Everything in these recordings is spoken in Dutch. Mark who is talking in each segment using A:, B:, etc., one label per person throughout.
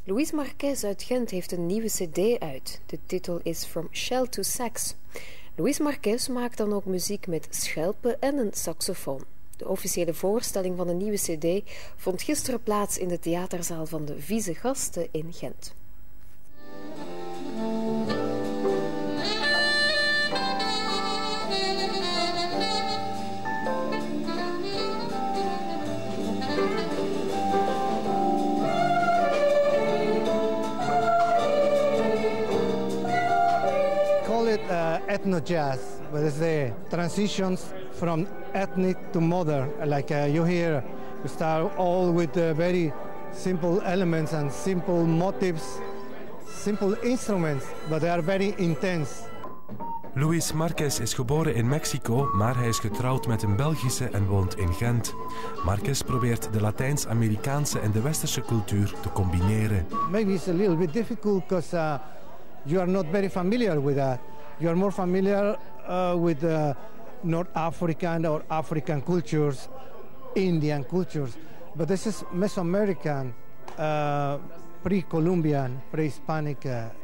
A: Luiz Marquez uit Gent heeft een nieuwe cd uit. De titel is From Shell to Sax. Luiz Marquez maakt dan ook muziek met schelpen en een saxofoon. De officiële voorstelling van de nieuwe cd vond gisteren plaats in de theaterzaal van de Vieze Gasten in Gent.
B: Ethno-jazz, but it's the transitions from ethnic to modern. Like you hear, we start all with very simple elements and simple motifs, simple instruments, but they are very intense.
C: Luiz Marquez is geboren in Mexico, maar hij is getrouwd met een Belgische en woont in Gent. Marquez probeert de Latijns-Amerikaanse en de westerse cultuur te combineren.
B: Maybe it's a little bit difficult because you are not very familiar with that. You are more familiar with North African or African cultures, Indian cultures. But this is Mesoamerican, pre-Columbian, pre-Hispanic.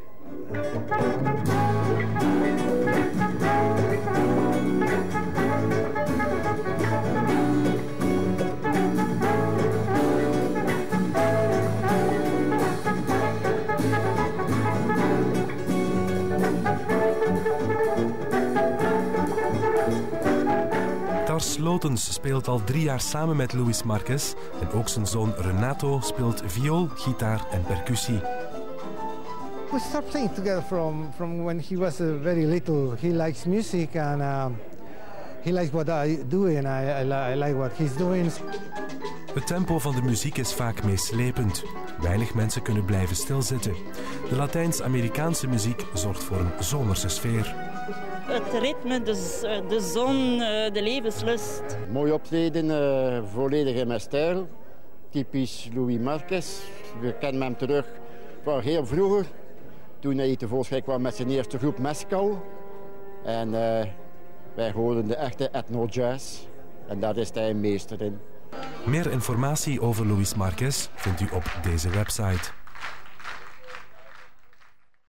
C: Slotens speelt al 3 jaar samen met Luiz Marquez en ook zijn zoon Renato speelt viool, gitaar en percussie.
B: We started playing together from when he was very little. He likes music and he likes what I do and I like what he's doing.
C: Het tempo van de muziek is vaak meeslepend. Weinig mensen kunnen blijven stilzitten. De Latijns-Amerikaanse muziek zorgt voor een zomerse sfeer.
D: Het ritme, de zon, de levenslust.
E: Mooi optreden, volledig in mijn stijl. Typisch Luiz Marquez. We kennen hem terug van heel vroeger. Toen hij tevoorschijn kwam met zijn eerste groep Mezcal. En wij hoorden de echte ethno-jazz. En daar is hij een meester in.
C: Meer informatie over Luiz Marquez vindt u op deze website.